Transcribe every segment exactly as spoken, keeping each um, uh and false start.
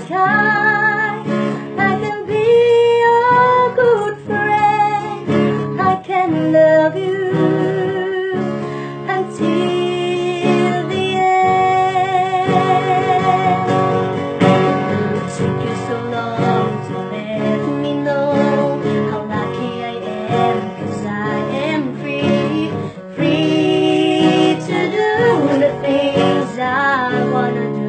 sky. I can be your good friend. I can love you until the end. It took you so long to let me know how lucky I am, 'cause I am free, free to do the things I wanna do.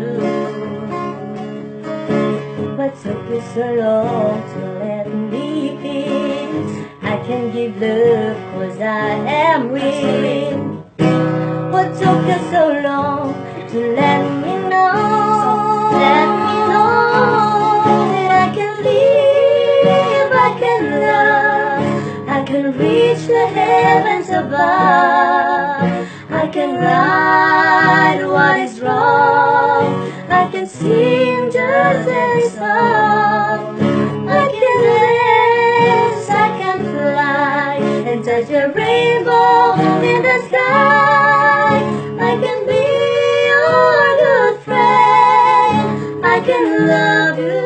What took you so long to let me in? I can give love 'cause I am real. What took you so long to let me know? Let me know that I can live, I can love, I can reach the heavens above. I can right what is wrong. I can sing just any song. I can dance, I can fly, and touch a rainbow in the sky. I can be your good friend. I can love you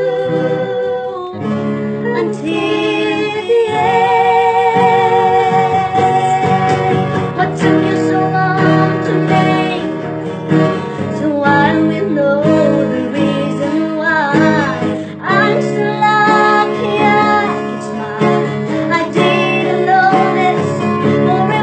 until the end. What took you so long to make? So I will know the reason why I'm so lucky I can smile. I didn't know this for a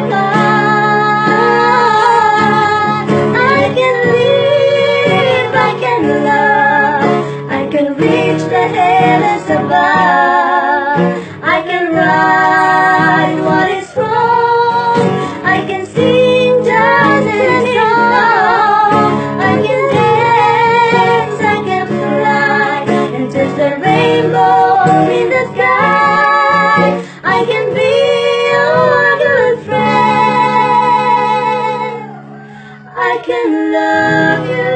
while. I can live, I can love, I can reach the heavens above. I can right what is wrong. I can sing just any song. I can dance, I can fly, and touch the rainbow in the sky. I can be your good friend. I can love you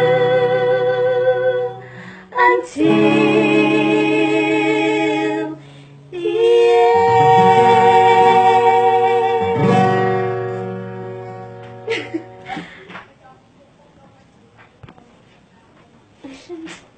until the end.